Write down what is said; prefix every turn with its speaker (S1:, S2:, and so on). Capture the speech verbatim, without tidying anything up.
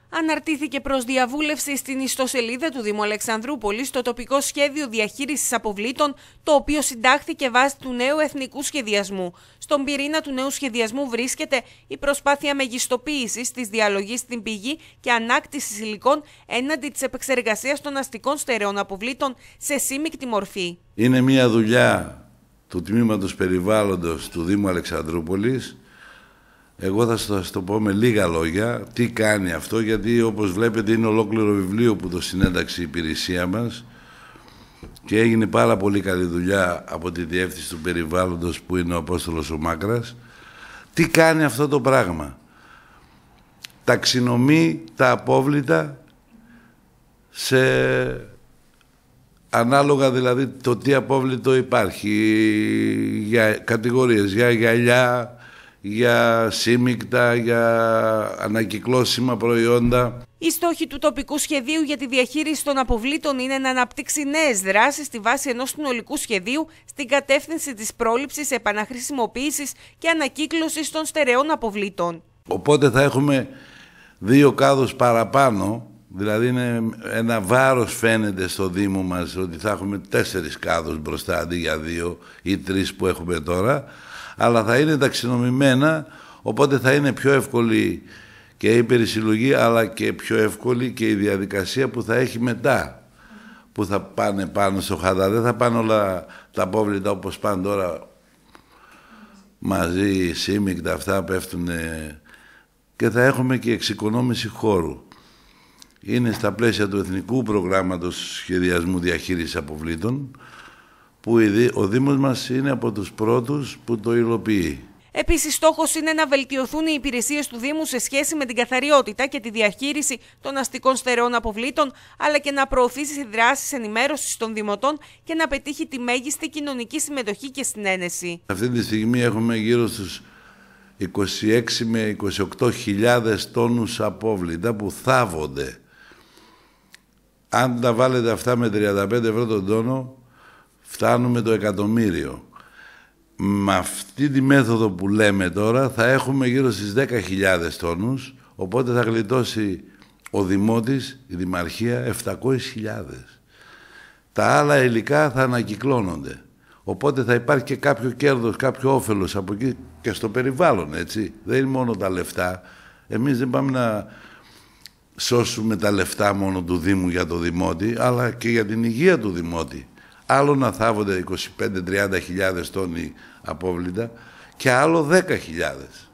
S1: Αναρτήθηκε προς διαβούλευση στην ιστοσελίδα του Δήμου Αλεξανδρούπολης το τοπικό σχέδιο διαχείρισης αποβλήτων, το οποίο συντάχθηκε βάσει του νέου εθνικού σχεδιασμού. Στον πυρήνα του νέου σχεδιασμού βρίσκεται η προσπάθεια μεγιστοποίησης της διαλογής στην πηγή και ανάκτησης υλικών έναντι της επεξεργασίας των αστικών στερεών αποβλήτων σε σύμμικτη μορφή.
S2: Είναι μια δουλειά του Τμήματος Περιβάλλοντος του Δήμου Αλεξανδρούπολης. Εγώ θα σας το πω με λίγα λόγια τι κάνει αυτό, γιατί όπως βλέπετε είναι ολόκληρο βιβλίο που το συνέταξε η υπηρεσία μας και έγινε πάρα πολύ καλή δουλειά από τη Διεύθυνση του Περιβάλλοντος που είναι ο Απόστολος ο Μάκρας. Τι κάνει αυτό το πράγμα? Ταξινομεί τα απόβλητα σε ανάλογα, δηλαδή το τι απόβλητο υπάρχει, για κατηγορίες, για γυαλιά, για σύμμικτα, για ανακυκλώσιμα προϊόντα.
S1: Οι στόχοι του τοπικού σχεδίου για τη διαχείριση των αποβλήτων είναι να αναπτύξει νέες δράσεις στη βάση ενός συνολικού σχεδίου στην κατεύθυνση της πρόληψης, επαναχρησιμοποίησης και ανακύκλωσης των στερεών αποβλήτων.
S2: Οπότε θα έχουμε δύο κάδους παραπάνω, δηλαδή είναι ένα βάρος, φαίνεται στο Δήμο μας ότι θα έχουμε τέσσερις κάδους μπροστά αντί για δύο ή τρεις που έχουμε τώρα, αλλά θα είναι ταξινομημένα, οπότε θα είναι πιο εύκολη και η περισυλλογή, αλλά και πιο εύκολη και η διαδικασία που θα έχει μετά, που θα πάνε πάνω στο χαδά. Δεν θα πάνε όλα τα απόβλητα όπως πάνε τώρα μαζί, σύμμικτα, αυτά πέφτουν και θα έχουμε και εξοικονόμηση χώρου. Είναι στα πλαίσια του Εθνικού Προγράμματος Σχεδιασμού Διαχείρισης Αποβλήτων, που ο Δήμος μας είναι από τους πρώτους που το υλοποιεί.
S1: Επίσης, στόχος είναι να βελτιωθούν οι υπηρεσίες του Δήμου σε σχέση με την καθαριότητα και τη διαχείριση των αστικών στερεών αποβλήτων, αλλά και να προωθήσει δράσεις ενημέρωσης των δημοτών και να πετύχει τη μέγιστη κοινωνική συμμετοχή και συνένεση.
S2: Αυτή τη στιγμή έχουμε γύρω στους είκοσι έξι με είκοσι οκτώ χιλιάδες τόνους απόβλητα που θάβονται. Αν τα βάλετε αυτά με τριάντα πέντε ευρώ τον τόνο, φτάνουμε το εκατομμύριο. Με αυτή τη μέθοδο που λέμε τώρα θα έχουμε γύρω στις δέκα χιλιάδες τόνους, οπότε θα γλιτώσει ο Δημότης, η Δημαρχία, επτακόσιες χιλιάδες. Τα άλλα υλικά θα ανακυκλώνονται. Οπότε θα υπάρχει και κάποιο κέρδος, κάποιο όφελος από εκεί και στο περιβάλλον, έτσι. Δεν είναι μόνο τα λεφτά. Εμείς δεν πάμε να σώσουμε τα λεφτά μόνο του Δήμου για το Δημότη, αλλά και για την υγεία του Δημότη. Άλλο να θάβονται είκοσι πέντε με τριάντα χιλιάδες τόνοι απόβλητα και άλλο δέκα χιλιάδες.